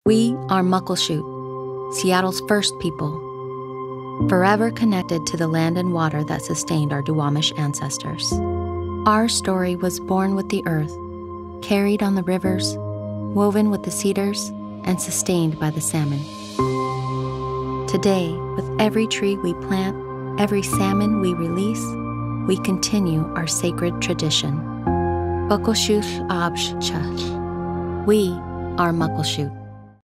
We are Muckleshoot, Seattle's first people, forever connected to the land and water that sustained our Duwamish ancestors. Our story was born with the earth, carried on the rivers, woven with the cedars, and sustained by the salmon. Today, with every tree we plant, every salmon we release, we continue our sacred tradition. Muckleshoot. We are Muckleshoot.